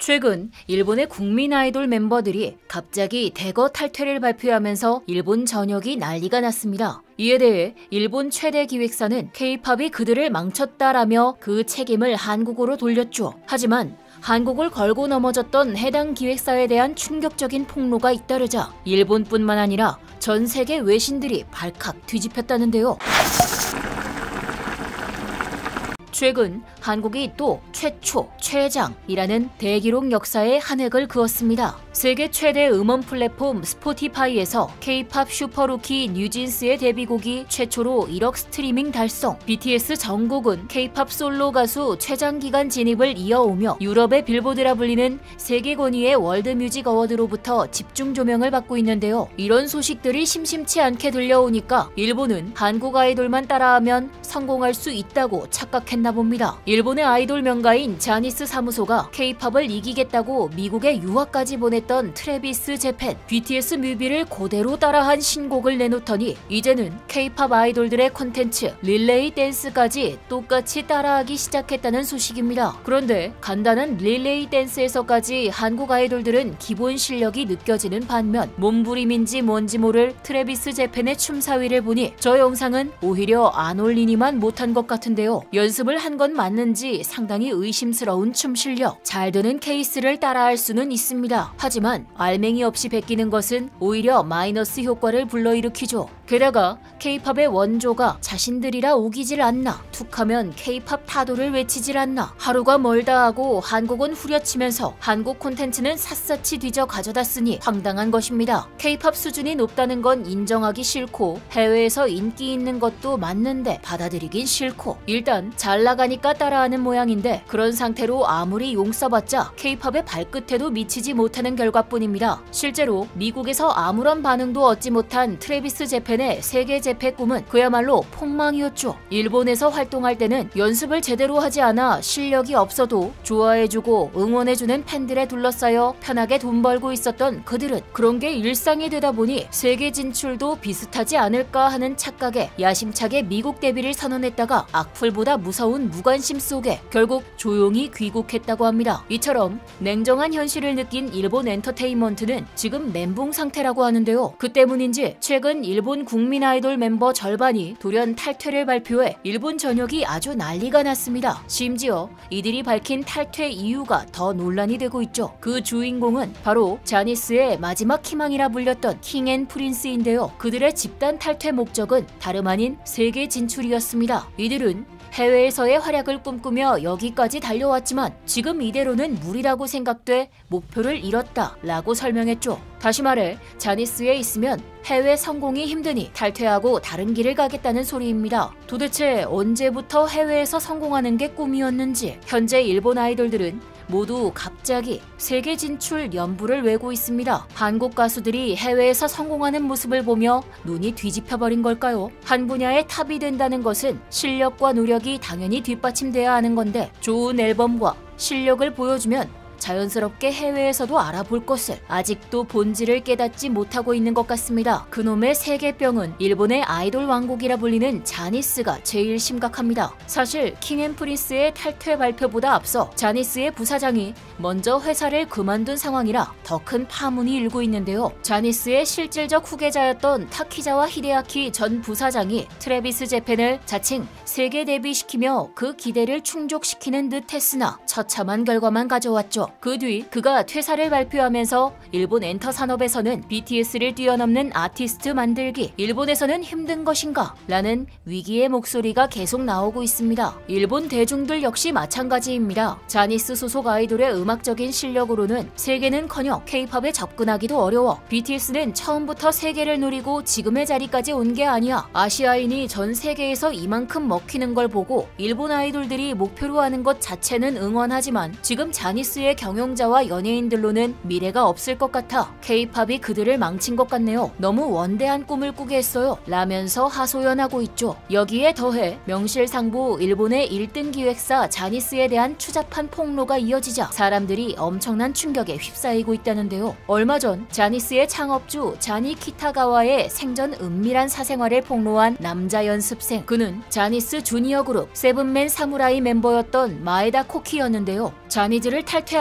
최근 일본의 국민 아이돌 멤버들이 갑자기 대거 탈퇴를 발표하면서 일본 전역이 난리가 났습니다. 이에 대해 일본 최대 기획사는 K-팝이 그들을 망쳤다라며 그 책임을 한국으로 돌렸죠. 하지만 한국을 걸고 넘어졌던 해당 기획사에 대한 충격적인 폭로가 잇따르자 일본뿐만 아니라 전 세계 외신들이 발칵 뒤집혔다는데요. 최근 한국이 또 최초, 최장이라는 대기록 역사에 한 획을 그었습니다. 세계 최대 음원 플랫폼 스포티파이에서 K-팝 슈퍼루키 뉴진스의 데뷔곡이 최초로 1억 스트리밍 달성, BTS 정국은 K-팝 솔로 가수 최장기간 진입을 이어오며 유럽의 빌보드라 불리는 세계 권위의 월드뮤직 어워드로부터 집중 조명을 받고 있는데요. 이런 소식들이 심심치 않게 들려오니까 일본은 한국 아이돌만 따라하면 성공할 수 있다고 착각했나 봅니다. 일본의 아이돌 명가인 자니스 사무소가 K-팝을 이기겠다고 미국에 유학까지 보냈던 트래비스 재팬, BTS 뮤비를 그대로 따라한 신곡을 내놓더니 이제는 K-팝 아이돌들의 콘텐츠 릴레이 댄스까지 똑같이 따라하기 시작했다는 소식입니다. 그런데 간단한 릴레이 댄스에서까지 한국 아이돌들은 기본 실력이 느껴지는 반면 몸부림인지 뭔지 모를 트래비스 재팬의 춤사위를 보니 저 영상은 오히려 안 올리니만 못한 것 같은데요. 연습을 한 건 맞는지 상당히 의심스러운 춤 실력. 잘 되는 케이스를 따라할 수는 있습니다. 하지만 알맹이 없이 베끼는 것은 오히려 마이너스 효과를 불러일으키죠. 게다가 K-팝의 원조가 자신들이라 우기질 않나, 툭하면 K-팝 타도를 외치질 않나, 하루가 멀다 하고 한국은 후려치면서 한국 콘텐츠는 샅샅이 뒤져 가져다 쓰니 황당한 것입니다. K-팝 수준이 높다는 건 인정하기 싫고 해외에서 인기 있는 것도 맞는데 받아들이긴 싫고 일단 잘 나가니까 따라하는 모양인데 그런 상태로 아무리 용 써봤자 K-팝의 발끝에도 미치지 못하는 결과뿐입니다. 실제로 미국에서 아무런 반응도 얻지 못한 트래비스 재팬의 세계 재패 꿈은 그야말로 폭망이었죠. 일본에서 활동할 때는 연습을 제대로 하지 않아 실력이 없어도 좋아해주고 응원해주는 팬들에 둘러싸여 편하게 돈 벌고 있었던 그들은 그런 게 일상이 되다 보니 세계 진출도 비슷하지 않을까 하는 착각에 야심차게 미국 데뷔를 선언했다가 악플보다 무서운 무관심 속에 결국 조용히 귀국했다고 합니다. 이처럼 냉정한 현실을 느낀 일본 엔터테인먼트는 지금 멘붕 상태라고 하는데요. 그 때문인지 최근 일본 국민 아이돌 멤버 절반이 돌연 탈퇴를 발표해 일본 전역이 아주 난리가 났습니다. 심지어 이들이 밝힌 탈퇴 이유가 더 논란이 되고 있죠. 그 주인공은 바로 자니스의 마지막 희망이라 불렸던 킹앤프린스인데요. 그들의 집단 탈퇴 목적은 다름 아닌 세계 진출이었습니다. 이들은 해외에서의 활약을 꿈꾸며 여기까지 달려왔지만 지금 이대로는 무리라고 생각돼 목표를 잃었다라고 설명했죠. 다시 말해 자니스에 있으면 해외 성공이 힘드니 탈퇴하고 다른 길을 가겠다는 소리입니다. 도대체 언제부터 해외에서 성공하는 게 꿈이었는지 현재 일본 아이돌들은 모두 갑자기 세계 진출 연부를 외고 있습니다. 한국 가수들이 해외에서 성공하는 모습을 보며 눈이 뒤집혀버린 걸까요? 한 분야의 탑이 된다는 것은 실력과 노력이 당연히 뒷받침돼야 하는 건데 좋은 앨범과 실력을 보여주면 자연스럽게 해외에서도 알아볼 것을 아직도 본질을 깨닫지 못하고 있는 것 같습니다. 그놈의 세계병은 일본의 아이돌 왕국이라 불리는 자니스가 제일 심각합니다. 사실 킹앤프린스의 탈퇴 발표보다 앞서 자니스의 부사장이 먼저 회사를 그만둔 상황이라 더 큰 파문이 일고 있는데요. 자니스의 실질적 후계자였던 타키자와 히데아키 전 부사장이 트래비스 재팬을 자칭 세계 데뷔시키며 그 기대를 충족시키는 듯 했으나 처참한 결과만 가져왔죠. 그 뒤 그가 퇴사를 발표하면서 일본 엔터 산업에서는 BTS를 뛰어넘는 아티스트 만들기, 일본에서는 힘든 것인가? 라는 위기의 목소리가 계속 나오고 있습니다. 일본 대중들 역시 마찬가지입니다. 자니스 소속 아이돌의 음악적인 실력으로는 세계는커녕 K-팝에 접근하기도 어려워. BTS는 처음부터 세계를 노리고 지금의 자리까지 온 게 아니야. 아시아인이 전 세계에서 이만큼 먹히는 걸 보고 일본 아이돌들이 목표로 하는 것 자체는 응원하지만 지금 자니스의 경영자와 연예인들로는 미래가 없을 것 같아 K-팝이 그들을 망친 것 같네요. 너무 원대한 꿈을 꾸게 했어요. 라면서 하소연하고 있죠. 여기에 더해 명실상부 일본의 1등 기획사 자니스에 대한 추잡한 폭로가 이어지자 사람들이 엄청난 충격에 휩싸이고 있다는데요. 얼마 전 자니스의 창업주 자니 키타가와의 생전 은밀한 사생활을 폭로한 남자 연습생. 그는 자니스 주니어 그룹 세븐맨 사무라이 멤버였던 마에다 코키였는데요. 자니즈를 탈퇴한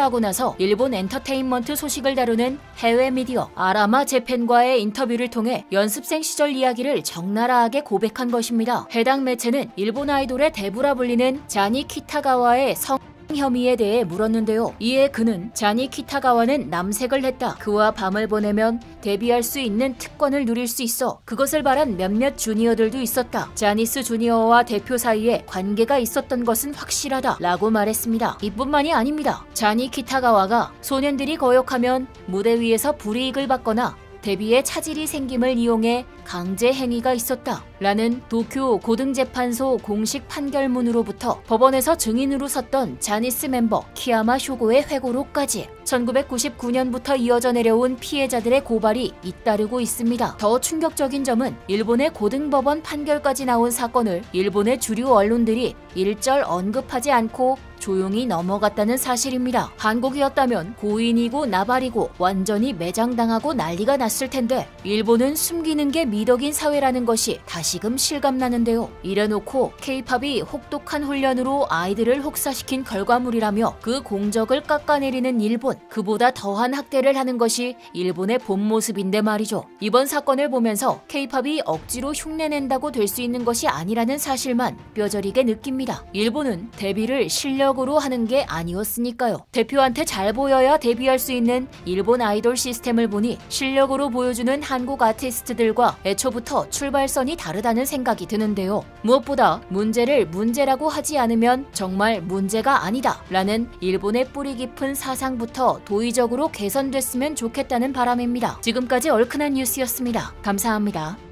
출세하고 나서 일본 엔터테인먼트 소식을 다루는 해외 미디어 아라마 재팬과의 인터뷰를 통해 연습생 시절 이야기를 적나라하게 고백한 것입니다. 해당 매체는 일본 아이돌의 대부라 불리는 자니 키타가와의 성 혐의에 대해 물었는데요. 이에 그는 자니 키타가와는 남색을 했다. 그와 밤을 보내면 데뷔할 수 있는 특권을 누릴 수 있어. 그것을 바란 몇몇 주니어들도 있었다. 자니스 주니어와 대표 사이에 관계가 있었던 것은 확실하다 라고 말했습니다. 이뿐만이 아닙니다. 자니 키타가와가 소년들이 거역하면 무대 위에서 불이익을 받거나 데뷔에 차질이 생김을 이용해 강제 행위가 있었다 라는 도쿄 고등재판소 공식 판결문으로부터 법원에서 증인으로 섰던 자니스 멤버 키야마 쇼고의 회고로까지 1999년부터 이어져 내려온 피해자들의 고발이 잇따르고 있습니다. 더 충격적인 점은 일본의 고등법원 판결까지 나온 사건을 일본의 주류 언론들이 일절 언급하지 않고 조용히 넘어갔다는 사실입니다. 한국이었다면 고인이고 나발이고 완전히 매장당하고 난리가 났을 텐데 일본은 숨기는 게 미덕인 사회라는 것이 다시금 실감나는데요. 이래놓고 K-팝이 혹독한 훈련으로 아이들을 혹사시킨 결과물이라며 그 공적을 깎아내리는 일본, 그보다 더한 학대를 하는 것이 일본의 본 모습인데 말이죠. 이번 사건을 보면서 K-팝이 억지로 흉내낸다고 될 수 있는 것이 아니라는 사실만 뼈저리게 느낍니다. 일본은 데뷔를 실력으로 하는 게 아니었으니까요. 대표한테 잘 보여야 데뷔할 수 있는 일본 아이돌 시스템을 보니 실력으로 보여주는 한국 아티스트들과 애초부터 출발선이 다르다는 생각이 드는데요. 무엇보다 문제를 문제라고 하지 않으면 정말 문제가 아니다 라는 일본의 뿌리 깊은 사상부터 도의적으로 개선됐으면 좋겠다는 바람입니다. 지금까지 얼큰한 뉴스였습니다. 감사합니다.